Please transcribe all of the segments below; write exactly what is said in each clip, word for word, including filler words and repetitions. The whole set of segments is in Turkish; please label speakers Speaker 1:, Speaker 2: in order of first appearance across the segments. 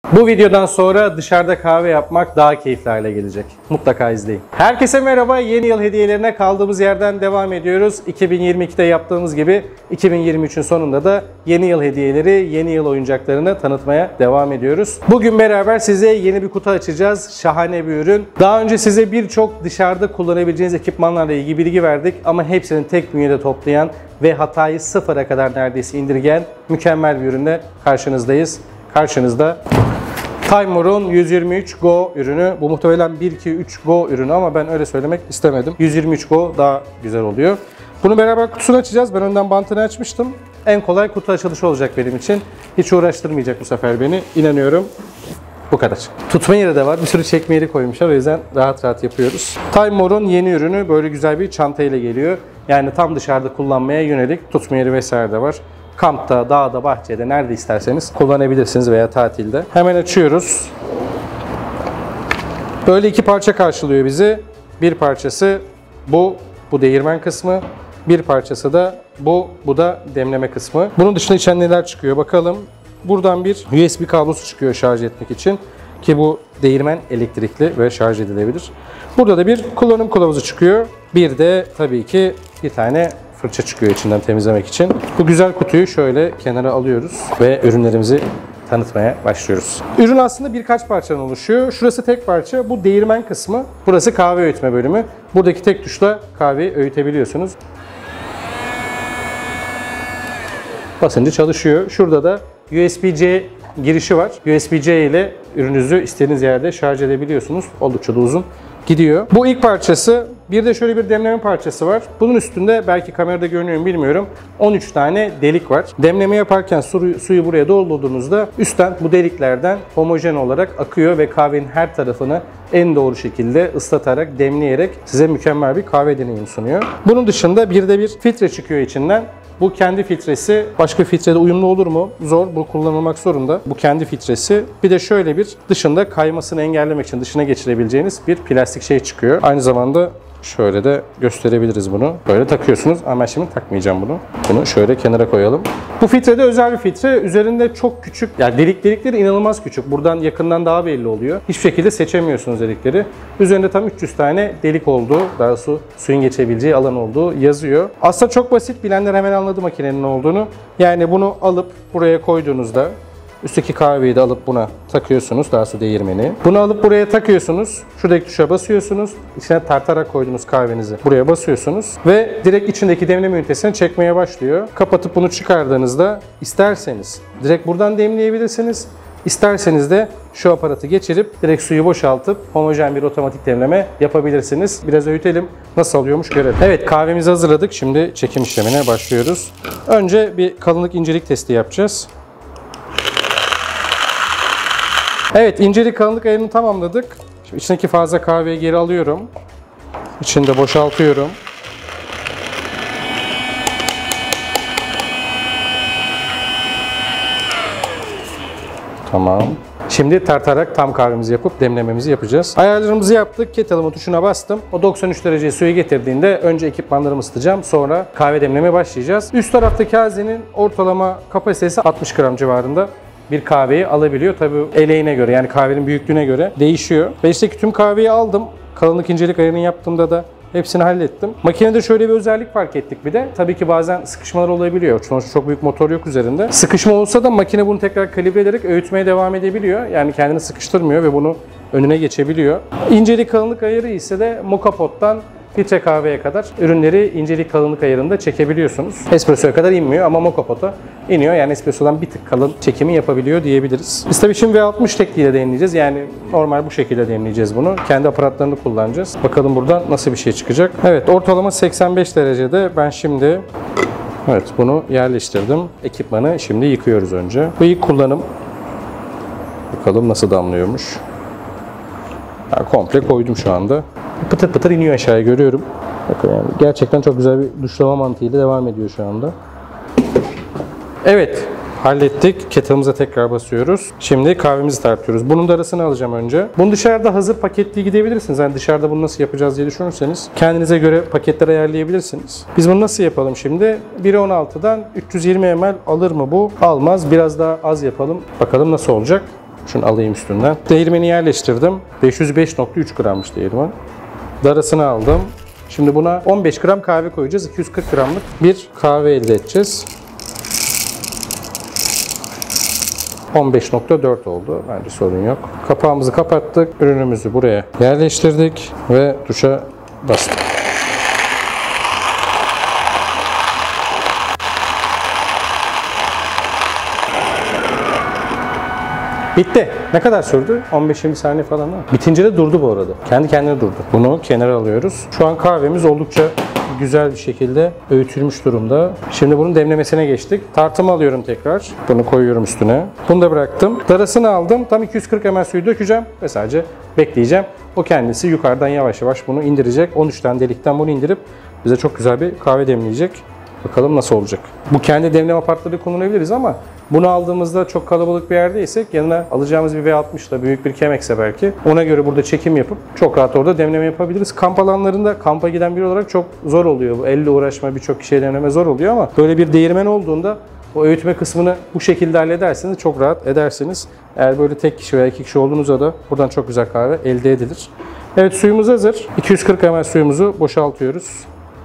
Speaker 1: Bu videodan sonra dışarıda kahve yapmak daha keyifli hale gelecek. Mutlaka izleyin. Herkese merhaba. Yeni yıl hediyelerine kaldığımız yerden devam ediyoruz. iki bin yirmi ikide yaptığımız gibi iki bin yirmi üçün sonunda da yeni yıl hediyeleri, yeni yıl oyuncaklarını tanıtmaya devam ediyoruz. Bugün beraber size yeni bir kutu açacağız. Şahane bir ürün. Daha önce size birçok dışarıda kullanabileceğiniz ekipmanlarla ilgili bilgi verdik ama hepsini tek bünyede toplayan ve hatayı sıfıra kadar neredeyse indirgeyen mükemmel bir ürünle karşınızdayız. Karşınızda Timor'un yüz yirmi üç Go ürünü. Bu muhtemelen bir iki üç Go ürünü ama ben öyle söylemek istemedim. yüz yirmi üç Go daha güzel oluyor. Bunu beraber kutusunu açacağız. Ben önden bantını açmıştım. En kolay kutu açılışı olacak benim için. Hiç uğraştırmayacak bu sefer beni. İnanıyorum. Bu kadar. Tutma yeri de var. Bir sürü çekme yeri koymuşlar. O yüzden rahat rahat yapıyoruz. Timor'un yeni ürünü böyle güzel bir çantayla geliyor. Yani tam dışarıda kullanmaya yönelik tutma yeri vesaire de var. Kampta, dağda, bahçede nerede isterseniz kullanabilirsiniz veya tatilde. Hemen açıyoruz. Böyle iki parça karşılıyor bizi. Bir parçası bu, bu değirmen kısmı. Bir parçası da bu, bu da demleme kısmı. Bunun dışında içten neler çıkıyor bakalım. Buradan bir U S B kablosu çıkıyor şarj etmek için. Ki bu değirmen elektrikli ve şarj edilebilir. Burada da bir kullanım kılavuzu çıkıyor. Bir de tabii ki bir tane fırça çıkıyor içinden temizlemek için. Bu güzel kutuyu şöyle kenara alıyoruz ve ürünlerimizi tanıtmaya başlıyoruz. Ürün aslında birkaç parçadan oluşuyor. Şurası tek parça. Bu değirmen kısmı. Burası kahve öğütme bölümü. Buradaki tek tuşla kahveyi öğütebiliyorsunuz. Basınca çalışıyor. Şurada da U S B-C girişi var. U S B-C ile ürününüzü istediğiniz yerde şarj edebiliyorsunuz. Oldukça da uzun gidiyor. Bu ilk parçası. Bir de şöyle bir demleme parçası var. Bunun üstünde belki kamerada görünüyor mu bilmiyorum. on üç tane delik var. Demleme yaparken suyu, suyu buraya doldurduğunuzda üstten bu deliklerden homojen olarak akıyor ve kahvenin her tarafını en doğru şekilde ıslatarak, demleyerek size mükemmel bir kahve deneyimi sunuyor. Bunun dışında bir de bir filtre çıkıyor içinden. Bu kendi filtresi. Başka filtrede uyumlu olur mu? Zor. Bu kullanılmak zorunda. Bu kendi filtresi. Bir de şöyle bir dışında kaymasını engellemek için dışına geçirebileceğiniz bir plastik şey çıkıyor. Aynı zamanda şöyle de gösterebiliriz bunu. Böyle takıyorsunuz ama ben şimdi takmayacağım bunu. Bunu şöyle kenara koyalım. Bu filtre de özel bir filtre. Üzerinde çok küçük, yani delik delikleri inanılmaz küçük. Buradan yakından daha belli oluyor. Hiçbir şekilde seçemiyorsunuz delikleri. Üzerinde tam üç yüz tane delik olduğu, daha su, suyun geçebileceği alan olduğu yazıyor. Aslında çok basit. Bilenler hemen anladı makinenin ne olduğunu. Yani bunu alıp buraya koyduğunuzda üstteki kahveyi de alıp buna takıyorsunuz, daha su değirmeni. Bunu alıp buraya takıyorsunuz. Şuradaki tuşa basıyorsunuz. İçine tartarak koyduğunuz kahvenizi buraya basıyorsunuz. Ve direkt içindeki demleme ünitesini çekmeye başlıyor. Kapatıp bunu çıkardığınızda isterseniz direkt buradan demleyebilirsiniz. İsterseniz de şu aparatı geçirip direkt suyu boşaltıp homojen bir otomatik demleme yapabilirsiniz. Biraz öğütelim. Nasıl alıyormuş görelim. Evet, kahvemizi hazırladık. Şimdi çekim işlemine başlıyoruz. Önce bir kalınlık incelik testi yapacağız. Evet, incelik kalınlık ayarını tamamladık. Şimdi içindeki fazla kahveyi geri alıyorum. İçinde boşaltıyorum. Tamam. Şimdi tartarak tam kahvemizi yapıp demlememizi yapacağız. Ayarlarımızı yaptık. Kettle'ımın tuşuna bastım. O doksan üç dereceye suyu getirdiğinde önce ekipmanlarımı ısıtacağım. Sonra kahve demlemeye başlayacağız. Üst taraftaki hazenin ortalama kapasitesi altmış gram civarında bir kahveyi alabiliyor. Tabii eleğine göre, yani kahvenin büyüklüğüne göre değişiyor. Ve işte tüm kahveyi aldım. Kalınlık incelik ayarını yaptığımda da hepsini hallettim. Makinede şöyle bir özellik fark ettik bir de. Tabii ki bazen sıkışmalar olabiliyor. Sonuçta çok büyük motor yok üzerinde. Sıkışma olsa da makine bunu tekrar kalibre ederek öğütmeye devam edebiliyor. Yani kendini sıkıştırmıyor ve bunu önüne geçebiliyor. İncelik kalınlık ayarı ise de Moka Pot'tan filtre kahveye kadar ürünleri incelik kalınlık ayarında çekebiliyorsunuz. Espresso'ya kadar inmiyor ama Moka Pot'a iniyor. Yani espresso'dan bir tık kalın çekimi yapabiliyor diyebiliriz. Biz tabii şimdi V altmış tekniğiyle demleyeceğiz. Yani normal bu şekilde demleyeceğiz bunu. Kendi aparatlarını kullanacağız. Bakalım buradan nasıl bir şey çıkacak. Evet, ortalama seksen beş derecede. Ben şimdi evet bunu yerleştirdim. Ekipmanı şimdi yıkıyoruz önce. Bu ilk kullanım. Bakalım nasıl damlıyormuş. Yani komple koydum şu anda. Pıtır pıtır iniyor aşağıya, görüyorum. Bakın yani gerçekten çok güzel bir duşlama mantığıyla devam ediyor şu anda. Evet, hallettik. Kettle'ımıza tekrar basıyoruz. Şimdi kahvemizi tartıyoruz. Bunun da arasını alacağım önce. Bunu dışarıda hazır paketli gidebilirsiniz. Yani dışarıda bunu nasıl yapacağız diye düşünürseniz kendinize göre paketler ayarlayabilirsiniz. Biz bunu nasıl yapalım şimdi? bir on altıdan üç yüz yirmi mililitre alır mı bu? Almaz. Biraz daha az yapalım. Bakalım nasıl olacak. Şunu alayım üstünden. Değirmeni yerleştirdim. beş yüz beş nokta üç grammış değirmen. Darasını aldım. Şimdi buna on beş gram kahve koyacağız. iki yüz kırk gramlık bir kahve elde edeceğiz. on beş nokta dört oldu. Bence sorun yok. Kapağımızı kapattık. Ürünümüzü buraya yerleştirdik ve tuşa bastık. Bitti. Ne kadar sürdü? on beş yirmi saniye falan mı? Bitince de durdu bu arada. Kendi kendine durdu. Bunu kenara alıyoruz. Şu an kahvemiz oldukça güzel bir şekilde öğütülmüş durumda. Şimdi bunun demlemesine geçtik. Tartımı alıyorum tekrar. Bunu koyuyorum üstüne. Bunu da bıraktım. Darasını aldım. Tam iki yüz kırk mililitre suyu dökeceğim ve sadece bekleyeceğim. O kendisi yukarıdan yavaş yavaş bunu indirecek. on üç tane delikten bunu indirip bize çok güzel bir kahve demleyecek. Bakalım nasıl olacak. Bu kendi demleme aparatları kullanabiliriz ama bunu aldığımızda çok kalabalık bir yerdeysek yanına alacağımız bir V altmış ile büyük bir Chemex'e belki ona göre burada çekim yapıp çok rahat orada demleme yapabiliriz. Kamp alanlarında kampa giden biri olarak çok zor oluyor. Bu elle uğraşma, birçok kişiye demleme zor oluyor ama böyle bir değirmen olduğunda o öğütme kısmını bu şekilde hallederseniz çok rahat edersiniz. Eğer böyle tek kişi veya iki kişi olduğunuzda da buradan çok güzel kahve elde edilir. Evet, suyumuz hazır. iki yüz kırk mililitre suyumuzu boşaltıyoruz.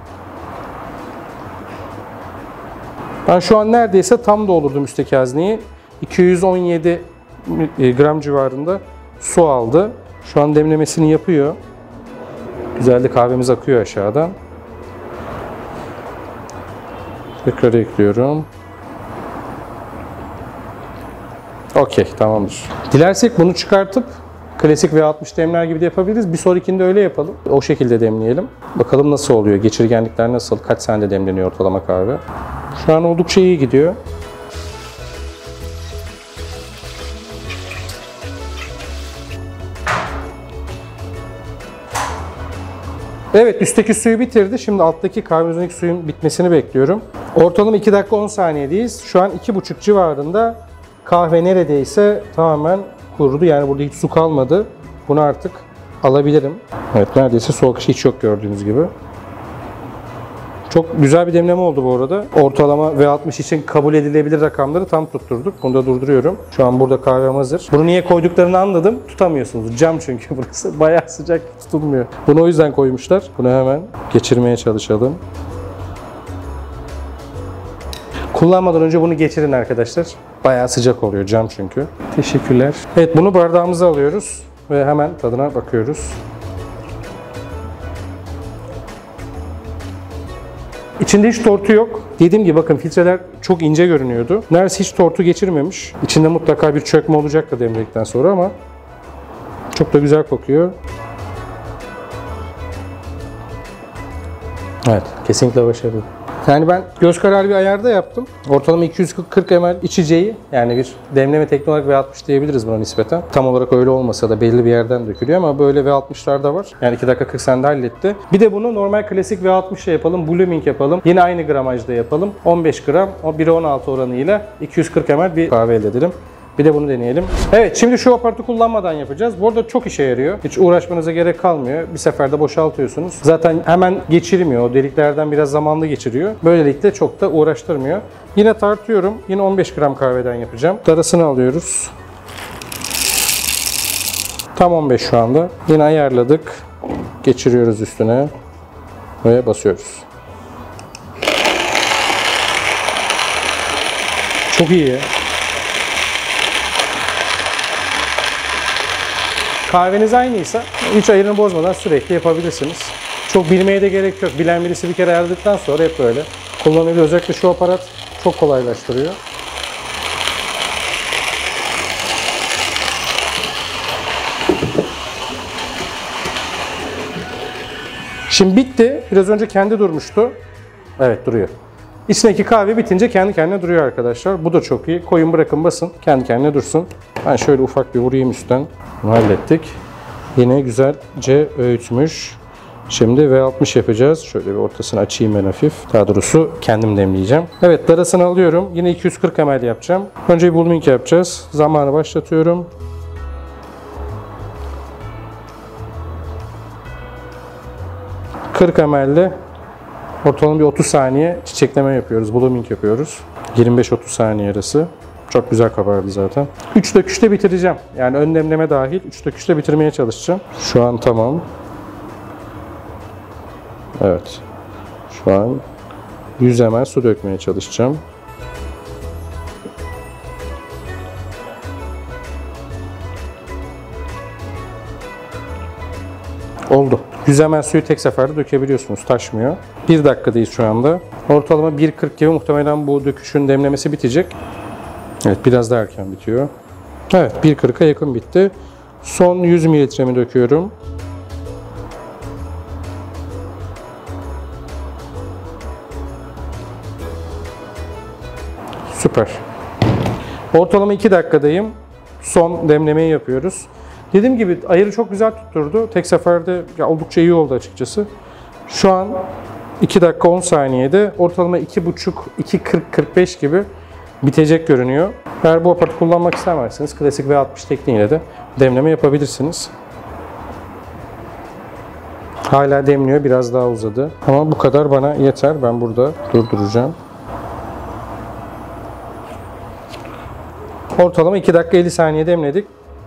Speaker 1: Ben şu an neredeyse tam doldurdum üstteki hazneyi. iki yüz on yedi gram civarında su aldı. Şu an demlemesini yapıyor. Güzel de kahvemiz akıyor aşağıdan. Tekrar ekliyorum. Okey, tamamdır. Dilersek bunu çıkartıp klasik V altmış demler gibi de yapabiliriz. Bir sonrakinde öyle yapalım. O şekilde demleyelim. Bakalım nasıl oluyor? Geçirgenlikler nasıl? Kaç saniyede demleniyor ortalama kahve? Şu an oldukça iyi gidiyor. Evet, üstteki suyu bitirdi. Şimdi alttaki kahvemizin suyun bitmesini bekliyorum. Ortalama iki dakika on saniyedeyiz. Şu an iki buçuk civarında kahve neredeyse tamamen kurudu. Yani burada hiç su kalmadı. Bunu artık alabilirim. Evet, neredeyse su akışı hiç yok gördüğünüz gibi. Çok güzel bir demleme oldu bu arada. Ortalama V altmış için kabul edilebilir rakamları tam tutturduk. Bunu da durduruyorum. Şu an burada kahvem hazır. Bunu niye koyduklarını anladım. Tutamıyorsunuz. Cam çünkü burası. Bayağı sıcak, tutulmuyor. Bunu o yüzden koymuşlar. Bunu hemen geçirmeye çalışalım. Kullanmadan önce bunu geçirin arkadaşlar. Bayağı sıcak oluyor cam çünkü. Teşekkürler. Evet, bunu bardağımıza alıyoruz ve hemen tadına bakıyoruz. İçinde hiç tortu yok. Dediğim gibi bakın, filtreler çok ince görünüyordu. Neredeyse hiç tortu geçirmemiş. İçinde mutlaka bir çökme olacak da demledikten sonra ama çok da güzel kokuyor. Evet, kesinlikle başarılı. Yani ben göz kararı bir ayarda yaptım. Ortalama iki yüz kırk mililitre içeceği, yani bir demleme tekniği olarak V altmış diyebiliriz buna nispeten. Tam olarak öyle olmasa da belli bir yerden dökülüyor ama böyle V altmışlar da var. Yani iki dakika kırk saniyede halletti. Bir de bunu normal klasik V altmış ile yapalım, blooming yapalım. Yine aynı gramajda yapalım. on beş gram, o bire on altı oranıyla iki yüz kırk mililitre bir kahve elde edelim. Bir de bunu deneyelim. Evet, şimdi şu aparatı kullanmadan yapacağız. Bu arada çok işe yarıyor. Hiç uğraşmanıza gerek kalmıyor. Bir seferde boşaltıyorsunuz. Zaten hemen geçirmiyor. O deliklerden biraz zamanlı geçiriyor. Böylelikle çok da uğraştırmıyor. Yine tartıyorum. Yine on beş gram kahveden yapacağım. Darasını alıyoruz. Tam on beş şu anda. Yine ayarladık. Geçiriyoruz üstüne. Ve basıyoruz. Çok iyi ya. Kahveniz aynıysa hiç ayarını bozmadan sürekli yapabilirsiniz. Çok bilmeye de gerek yok. Bilen birisi bir kere ayarladıktan sonra hep böyle kullanılıyor. Özellikle şu aparat çok kolaylaştırıyor. Şimdi bitti. Biraz önce kendi durmuştu. Evet, duruyor. İçindeki kahve bitince kendi kendine duruyor arkadaşlar. Bu da çok iyi. Koyun, bırakın, basın. Kendi kendine dursun. Ben şöyle ufak bir vurayım üstten. Bunu hallettik. Yine güzelce öğütmüş. Şimdi V altmış yapacağız. Şöyle bir ortasını açayım ben hafif. Daha doğrusu kendim demleyeceğim. Evet, darasını alıyorum. Yine iki yüz kırk mililitre yapacağım. Önce bir blooming yapacağız. Zamanı başlatıyorum. kırk mililitre ortalama bir otuz saniye çiçekleme yapıyoruz. Blooming yapıyoruz. yirmi beş otuz saniye arası. Çok güzel kabardı zaten. üç döküşte bitireceğim. Yani ön demleme dahil üç döküşte bitirmeye çalışacağım. Şu an tamam. Evet. Şu an yüz mililitre su dökmeye çalışacağım. Oldu. yüz mililitre suyu tek seferde dökebiliyorsunuz. Taşmıyor. bir dakikadayız şu anda. Ortalama bir kırk gibi muhtemelen bu döküşün demlemesi bitecek. Evet, biraz daha erken bitiyor. Evet, bir kırka yakın bitti. Son yüz mililitremi döküyorum. Süper. Ortalama iki dakikadayım. Son demlemeyi yapıyoruz. Dediğim gibi ayarı çok güzel tutturdu. Tek seferde ya, oldukça iyi oldu açıkçası. Şu an iki dakika on saniyede ortalama iki buçuk iki kırk kırk beş gibi bitecek görünüyor. Eğer bu aparatı kullanmak istemezseniz klasik V altmış tekniğiyle de demleme yapabilirsiniz. Hala demliyor, biraz daha uzadı. Ama bu kadar bana yeter. Ben burada durduracağım. Ortalama iki dakika elli saniye demledik.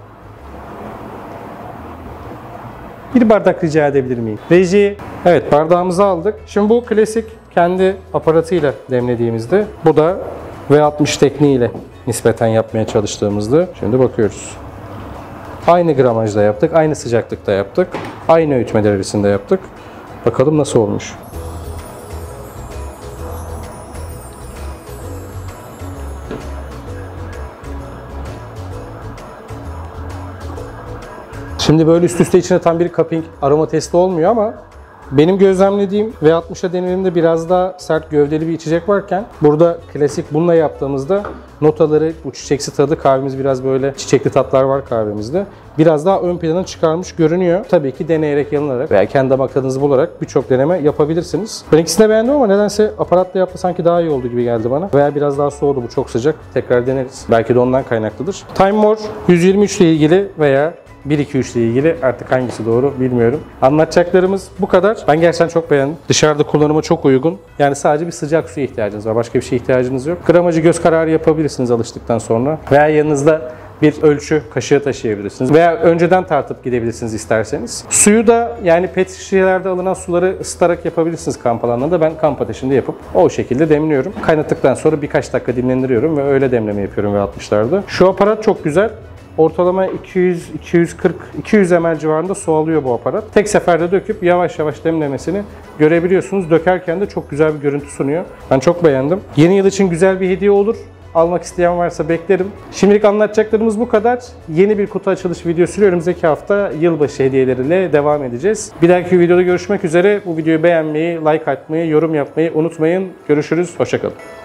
Speaker 1: Bir bardak rica edebilir miyim? Reji, evet bardağımızı aldık. Şimdi bu klasik kendi aparatıyla demlediğimizde, bu da V altmış tekniğiyle nispeten yapmaya çalıştığımızda. Şimdi bakıyoruz. Aynı gramajda yaptık, aynı sıcaklıkta yaptık, aynı öğütme derecesinde yaptık. Bakalım nasıl olmuş. Şimdi böyle üst üste içine tam bir cupping aroma testi olmuyor ama benim gözlemlediğim V altmışa denildiğinde biraz daha sert gövdeli bir içecek varken burada klasik bununla yaptığımızda notaları, bu çiçeksi tadı, kahvemiz biraz böyle çiçekli tatlar var kahvemizde. Biraz daha ön plana çıkarmış görünüyor. Tabii ki deneyerek, yanılarak veya kendi damak tadınızı bularak birçok deneme yapabilirsiniz. Ben ikisini de beğendim ama nedense aparatla yaptı sanki daha iyi oldu gibi geldi bana. Veya biraz daha soğudu, bu çok sıcak. Tekrar deneriz. Belki de ondan kaynaklıdır. Time More yüz yirmi üç ile ilgili veya bir iki üç ile ilgili artık hangisi doğru bilmiyorum. Anlatacaklarımız bu kadar. Ben gerçekten çok beğendim. Dışarıda kullanıma çok uygun. Yani sadece bir sıcak suya ihtiyacınız var. Başka bir şeye ihtiyacınız yok. Gramajı göz kararı yapabilirsiniz alıştıktan sonra. Veya yanınızda bir ölçü kaşığı taşıyabilirsiniz. Veya önceden tartıp gidebilirsiniz isterseniz. Suyu da yani pet şişelerde alınan suları ısıtarak yapabilirsiniz kamp alanlarında. Ben kamp ateşinde yapıp o şekilde demliyorum. Kaynattıktan sonra birkaç dakika dinlendiriyorum ve öyle demleme yapıyorum V altmışlarda. Şu aparat çok güzel. Ortalama iki yüz iki yüz kırk iki yüz mililitre civarında su alıyor bu aparat. Tek seferde döküp yavaş yavaş demlemesini görebiliyorsunuz. Dökerken de çok güzel bir görüntü sunuyor. Ben çok beğendim. Yeni yıl için güzel bir hediye olur. Almak isteyen varsa beklerim. Şimdilik anlatacaklarımız bu kadar. Yeni bir kutu açılış videosuyla önümüzdeki hafta yılbaşı hediyeleriyle devam edeceğiz. Bir dahaki videoda görüşmek üzere. Bu videoyu beğenmeyi, like atmayı, yorum yapmayı unutmayın. Görüşürüz. Hoşça kalın.